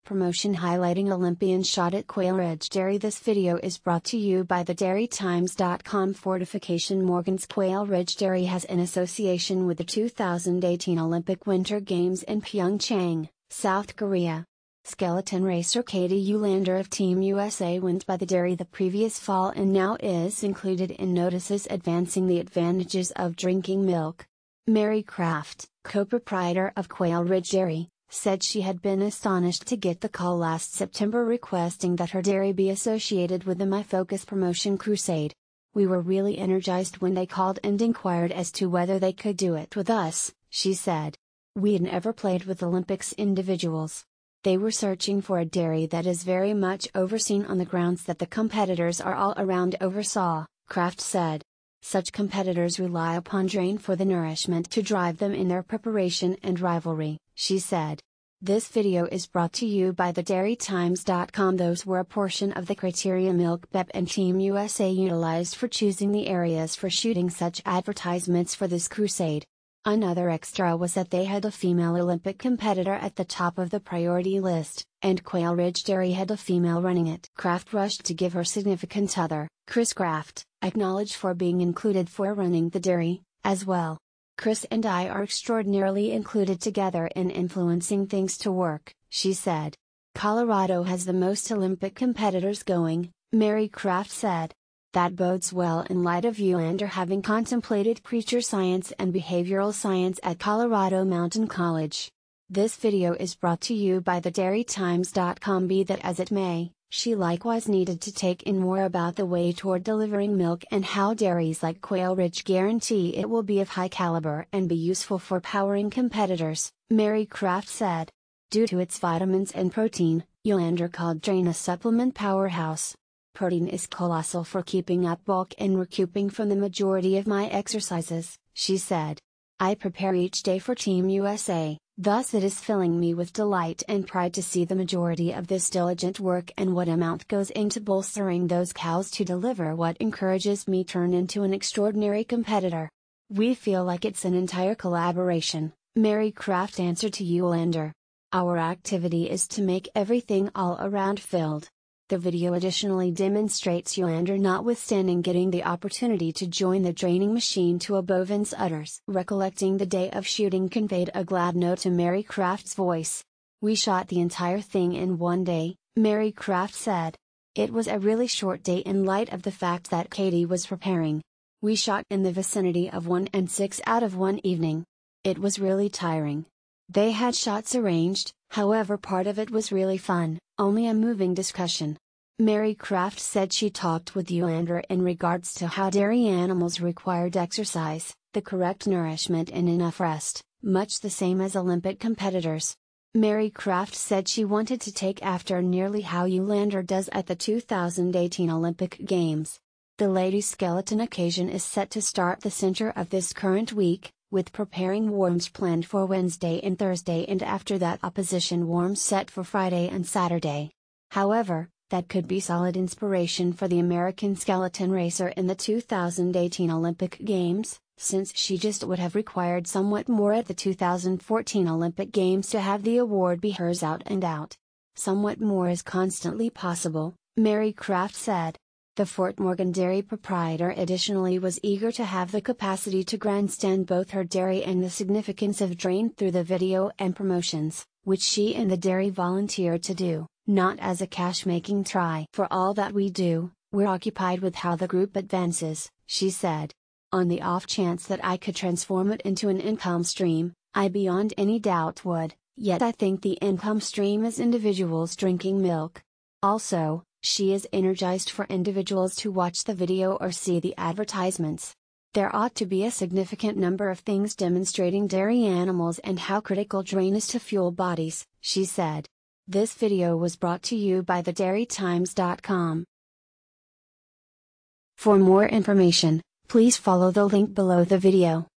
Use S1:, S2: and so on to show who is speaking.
S1: Promotion highlighting Olympian shot at Quail Ridge Dairy. This video is brought to you by thedairytimes.com. Fortification Morgan's Quail Ridge Dairy has in association with the 2018 Olympic Winter Games in Pyeongchang, South Korea. Skeleton racer Katie Ulander of Team USA went by the dairy the previous fall and now is included in notices advancing the advantages of drinking milk. Mary Kraft, co-proprietor of Quail Ridge Dairy, said she had been astonished to get the call last September requesting that her dairy be associated with the My Focus promotion crusade. "We were really energized when they called and inquired as to whether they could do it with us," she said. "We'd never played with Olympics individuals. They were searching for a dairy that is very much overseen on the grounds that the competitors are all around oversaw," Kraft said. "Such competitors rely upon drain for the nourishment to drive them in their preparation and rivalry," she said. This video is brought to you by thedairytimes.com. Those were a portion of the criteria Milk Bep and Team USA utilized for choosing the areas for shooting such advertisements for this crusade. Another extra was that they had a female Olympic competitor at the top of the priority list, and Quail Ridge Dairy had a female running it. Kraft rushed to give her significant other, Chris Kraft, acknowledged for being included for running the dairy, as well. "Chris and I are extraordinarily included together in influencing things to work," she said. "Colorado has the most Olympic competitors going," Mary Kraft said. "That bodes well in light of Ulander having contemplated creature science and behavioral science at Colorado Mountain College." This video is brought to you by thedairytimes.com. Be that as it may, she likewise needed to take in more about the way toward delivering milk and how dairies like Quail Ridge guarantee it will be of high caliber and be useful for powering competitors, Mary Kraft said. "Due to its vitamins and protein, Ulander called Drain a supplement powerhouse. Protein is colossal for keeping up bulk and recouping from the majority of my exercises," she said. "I prepare each day for Team USA, thus it is filling me with delight and pride to see the majority of this diligent work and what amount goes into bolstering those cows to deliver what encourages me turn into an extraordinary competitor. We feel like it's an entire collaboration," Mary Kraft answered to Ulander. "Our activity is to make everything all around filled." The video additionally demonstrates Ulander notwithstanding getting the opportunity to join the draining machine to a bovine's udders. Recollecting the day of shooting conveyed a glad note to Mary Kraft's voice. "We shot the entire thing in one day," Mary Kraft said. "It was a really short day in light of the fact that Katie was preparing. We shot in the vicinity of 1 and 6 out of one evening. It was really tiring. They had shots arranged, however part of it was really fun, only a moving discussion." Mary Kraft said she talked with Ulander in regards to how dairy animals required exercise, the correct nourishment and enough rest, much the same as Olympic competitors. Mary Kraft said she wanted to take after nearly how Ulander does at the 2018 Olympic Games. The ladies' skeleton occasion is set to start the center of this current week, with preparing warms planned for Wednesday and Thursday and after that opposition warms set for Friday and Saturday. However, that could be solid inspiration for the American skeleton racer in the 2018 Olympic Games, since she just would have required somewhat more at the 2014 Olympic Games to have the award be hers out and out. "Somewhat more is constantly possible," Mary Kraft said. The Fort Morgan dairy proprietor additionally was eager to have the capacity to grandstand both her dairy and the significance of drain through the video and promotions, which she and the dairy volunteered to do, not as a cash-making try. "For all that we do, we're occupied with how the group advances," she said. "On the off chance that I could transform it into an income stream, I beyond any doubt would, yet I think the income stream is individuals drinking milk." Also, she is energized for individuals to watch the video or see the advertisements. "There ought to be a significant number of things demonstrating dairy animals and how critical drain is to fuel bodies," she said. This video was brought to you by thedairytimes.com. For more information, please follow the link below the video.